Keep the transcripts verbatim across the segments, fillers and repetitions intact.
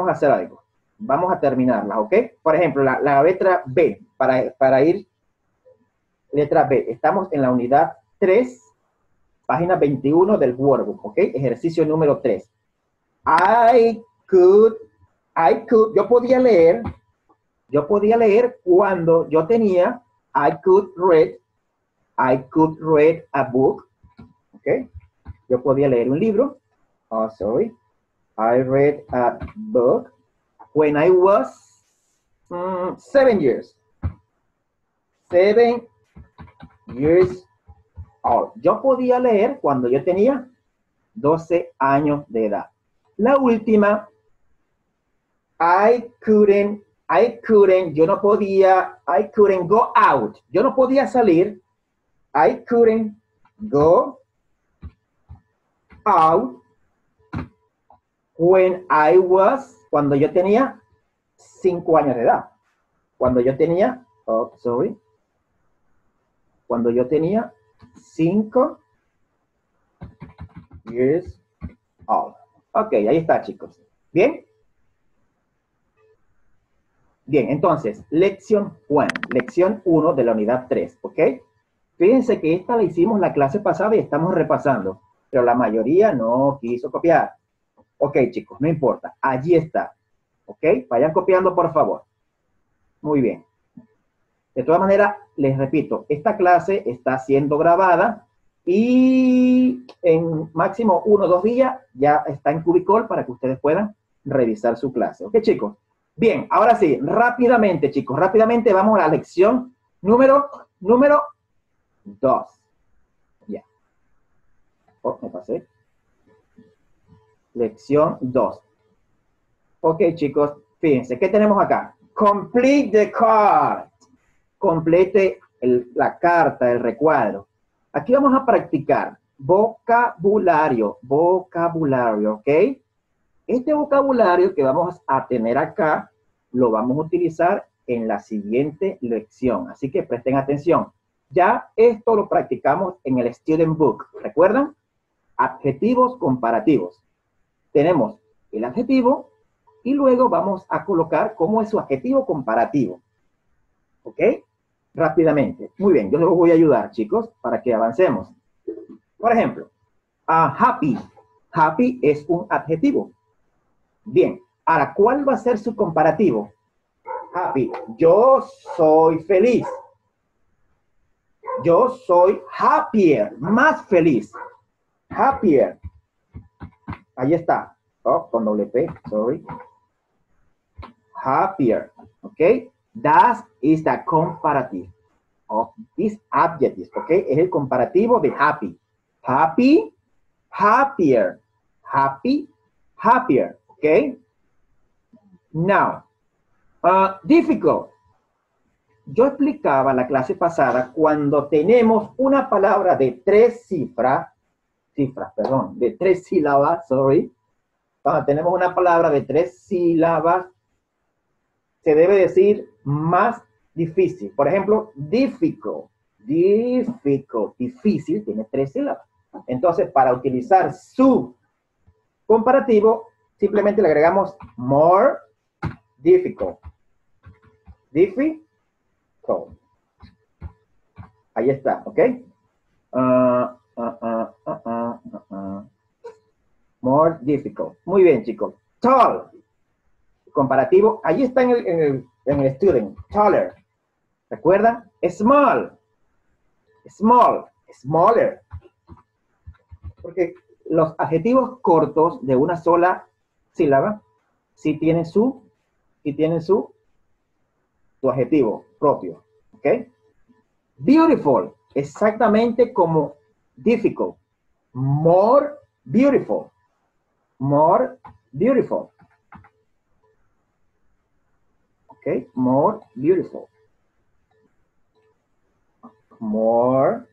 vamos a hacer algo. Vamos a terminarlas, ¿ok? Por ejemplo, la, la letra B, para, para ir, letra B. Estamos en la unidad tres, página veintiuno del Workbook, ¿ok? Ejercicio número tres. I could, I could, yo podía leer, yo podía leer cuando yo tenía, I could read, I could read a book, ¿ok? Yo podía leer un libro. Oh, sorry. I read a book when I was um, seven years. Seven years old. Yo podía leer cuando yo tenía doce años de edad. La última, I couldn't, I couldn't, yo no podía, I couldn't go out. Yo no podía salir. I couldn't go out when I was, cuando yo tenía cinco años de edad. Cuando yo tenía, oh, sorry. Cuando yo tenía cinco years old. Ok, ahí está, chicos. ¿Bien? Bien, entonces, lección uno. Lección uno de la unidad tres, ¿ok? Fíjense que esta la hicimos la clase pasada y estamos repasando, pero la mayoría no quiso copiar. Ok, chicos, no importa. Allí está. ¿Ok? Vayan copiando, por favor. Muy bien. De todas maneras, les repito, esta clase está siendo grabada y en máximo uno o dos días ya está en Cubicol para que ustedes puedan revisar su clase. ¿Ok, chicos? Bien, ahora sí, rápidamente, chicos, rápidamente vamos a la lección número, número dos. Ya. Oh, me pasé. Lección dos. Ok, chicos, fíjense, ¿qué tenemos acá? Complete the card. Complete el, la carta, el recuadro. Aquí vamos a practicar vocabulario, vocabulario, ¿ok? Este vocabulario que vamos a tener acá, lo vamos a utilizar en la siguiente lección. Así que presten atención. Ya esto lo practicamos en el Student Book. ¿Recuerdan? Adjetivos comparativos. Tenemos el adjetivo y luego vamos a colocar cómo es su adjetivo comparativo. ¿Ok? Rápidamente. Muy bien, yo les voy a ayudar, chicos, para que avancemos. Por ejemplo, uh, happy. Happy es un adjetivo. Bien, ahora, ¿cuál va a ser su comparativo? Happy. Yo soy feliz. Yo soy happier, más feliz. Happier. Ahí está. Oh, con doble P, sorry. Happier. ¿Ok? That is the comparative of these adjectives. ¿Ok? Es el comparativo de happy. Happy, happier. Happy, happier. ¿Ok? Now, uh, difficult. Yo explicaba la clase pasada cuando tenemos una palabra de tres cifras, cifras, perdón, de tres sílabas, sorry. Cuando tenemos una palabra de tres sílabas, se debe decir más difícil. Por ejemplo, difficult, difficult, difícil, tiene tres sílabas. Entonces, para utilizar su comparativo, simplemente le agregamos more difficult. Difficult. Ahí está, ¿ok? Uh, uh, uh, uh, uh, uh, uh. More difficult. Muy bien, chicos. Tall. Comparativo. Ahí está en el, en el, en el student. Taller. ¿Recuerdan? Small. Small. Smaller. Porque los adjetivos cortos de una sola sílaba sí tienen su, sí tienen su, su adjetivo propio. ¿Ok? Beautiful. Exactamente como difficult. More beautiful. More beautiful. Okay, more beautiful. More.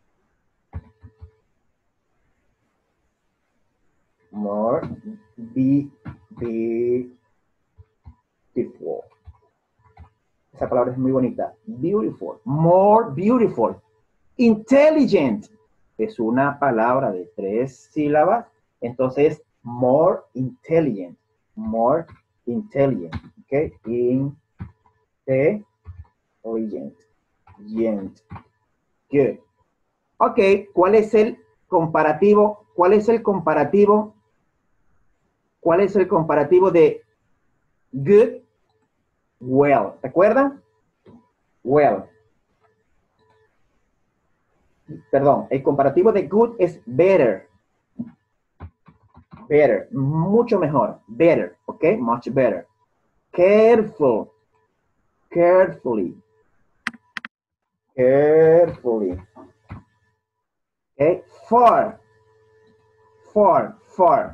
More be, be, beautiful. Esa palabra es muy bonita. Beautiful. More beautiful. Intelligent. Es una palabra de tres sílabas. Entonces, more intelligent. More intelligent, ok, intelligent, gent, good. Ok, ¿cuál es el comparativo? ¿Cuál es el comparativo? ¿Cuál es el comparativo de good? Well, ¿recuerdan? Well. Perdón, el comparativo de good es better. Better, mucho mejor. Better, ok, much better. Careful, carefully, carefully. Okay, far, far, far.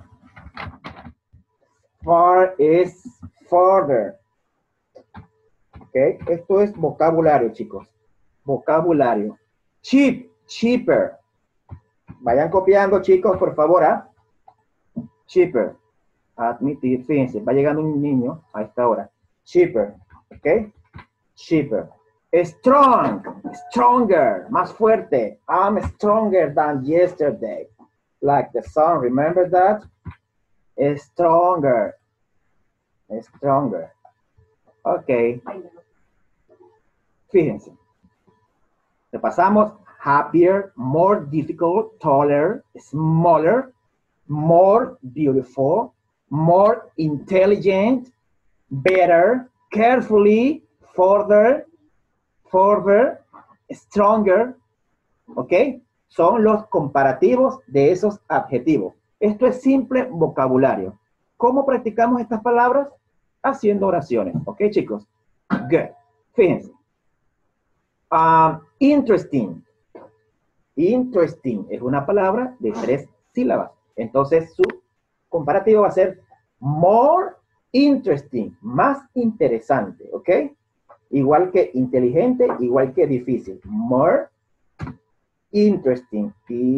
Far is farther. Ok, esto es vocabulario, chicos. Vocabulario. Cheap, cheaper. Vayan copiando, chicos, por favor, ¿ah? Cheaper. Admitir, fíjense, va llegando un niño a esta hora. Cheaper, ok. Cheaper. Strong, stronger, más fuerte. I'm stronger than yesterday. Like the song, remember that? Stronger. Stronger. Ok. Fíjense. Repasamos. Happier, more difficult, taller, smaller, more beautiful, more intelligent, better, carefully, further, further, stronger. ¿Ok? Son los comparativos de esos adjetivos. Esto es simple vocabulario. ¿Cómo practicamos estas palabras? Haciendo oraciones. ¿Ok, chicos? Good. Fíjense. Um, interesting. Interesting es una palabra de tres sílabas. Entonces, su comparativo va a ser more interesting, más interesante, ¿ok? Igual que inteligente, igual que difícil. More interesting.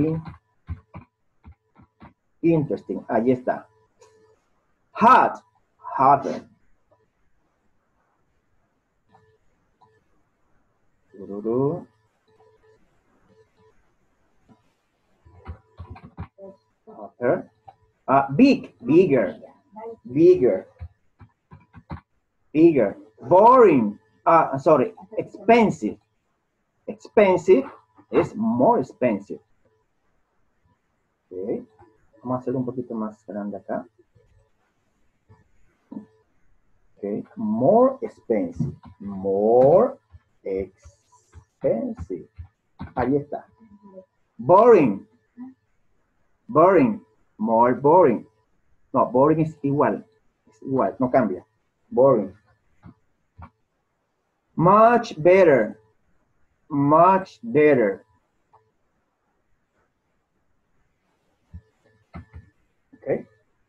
Interesting. Ahí está. Hot. Hotter. Hotter. Uh, big. Bigger. Bigger. Bigger. Boring. Uh, sorry. Expensive. Expensive es more expensive. Okay. Vamos a hacer un poquito más grande acá. Okay. More expensive. More expensive. Ahí está. Boring. Boring. More boring. No, boring es igual. Es igual, no cambia. Boring. Much better. Much better. Okay.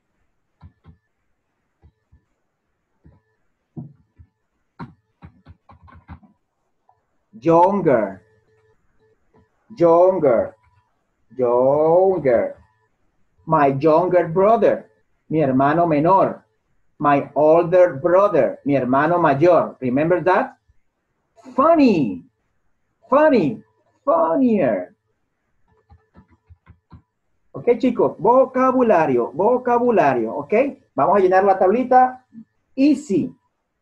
Younger. Younger. Younger. My younger brother. Mi hermano menor. My older brother. Mi hermano mayor. Remember that? Funny. Funny. Funnier. Ok, chicos. Vocabulario. Vocabulario. Ok. Vamos a llenar la tablita. Easy.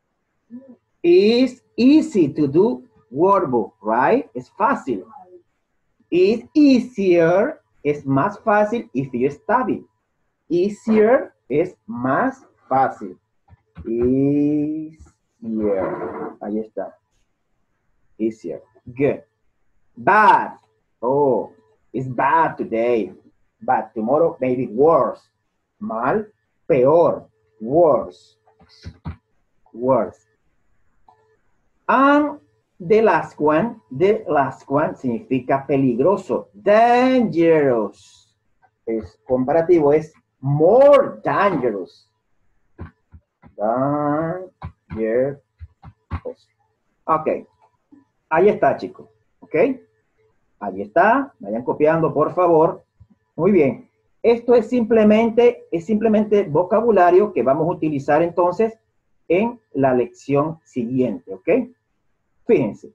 It's easy to do wordbook, right? Es fácil. It's easier. Es más fácil if you study. Easier es más fácil. Easier. Ahí está. Easier. Good. Bad. Oh, it's bad today. But tomorrow maybe worse. Mal. Peor. Worse. Worse. And the last one, the last one significa peligroso. Dangerous. Es comparativo, es more dangerous. Dangerous. Ok. Ahí está, chicos. Ok. Ahí está. Vayan copiando, por favor. Muy bien. Esto es simplemente, es simplemente vocabulario que vamos a utilizar entonces en la lección siguiente. Ok. Fíjense.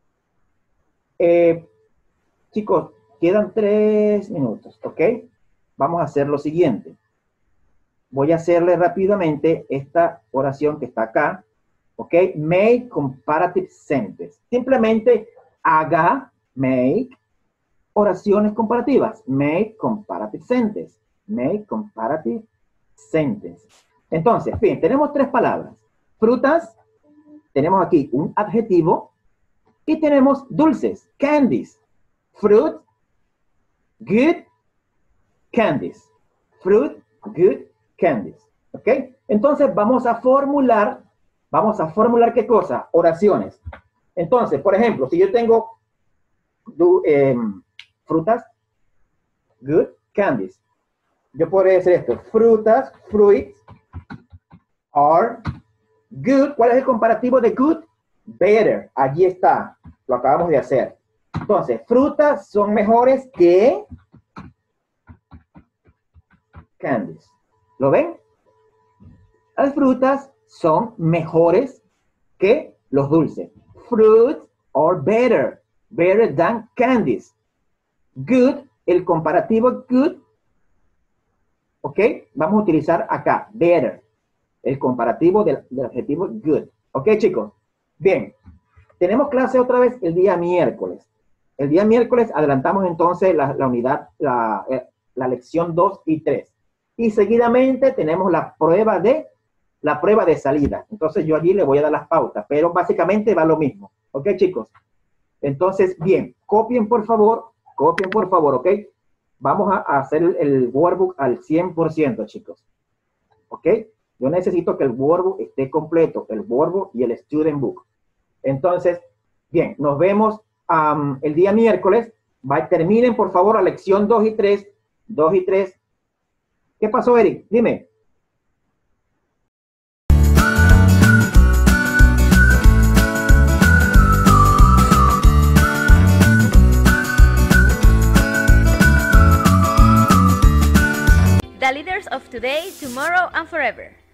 Eh, chicos, quedan tres minutos, ¿ok? Vamos a hacer lo siguiente. voy a hacerle rápidamente esta oración que está acá, ¿ok? Make comparative sentence. Simplemente haga, make, oraciones comparativas. Make comparative sentence. Make comparative sentence. Entonces, bien, tenemos tres palabras. Frutas, tenemos aquí un adjetivo, y tenemos dulces, candies. Fruit, good, candies. Fruit, good, candies. ¿Ok? Entonces vamos a formular, vamos a formular ¿qué cosa? Oraciones. Entonces, por ejemplo, si yo tengo do, eh, frutas, good, candies. Yo podría decir esto, frutas, fruits, are good. ¿Cuál es el comparativo de good? Better. Allí está. Lo acabamos de hacer. Entonces, frutas son mejores que candies. ¿Lo ven? Las frutas son mejores que los dulces. Fruits are better. Better than candies. Good, el comparativo good. ¿Ok? Vamos a utilizar acá, better. El comparativo del, del adjetivo good. ¿Ok, chicos? Bien. Tenemos clase otra vez el día miércoles. El día miércoles adelantamos entonces la, la unidad, la, la lección dos y tres. Y seguidamente tenemos la prueba de la prueba de salida. Entonces yo allí le voy a dar las pautas, pero básicamente va lo mismo. ¿Ok, chicos? Entonces, bien, copien por favor, copien por favor, ¿ok? Vamos a, a hacer el, el workbook al cien por ciento, chicos. ¿Ok? Yo necesito que el workbook esté completo, el workbook y el student book. Entonces, bien, nos vemos um, el día miércoles. Va, terminen, por favor, la lección dos y tres. dos y tres. ¿Qué pasó, Eric? Dime. The leaders of today, tomorrow, and forever.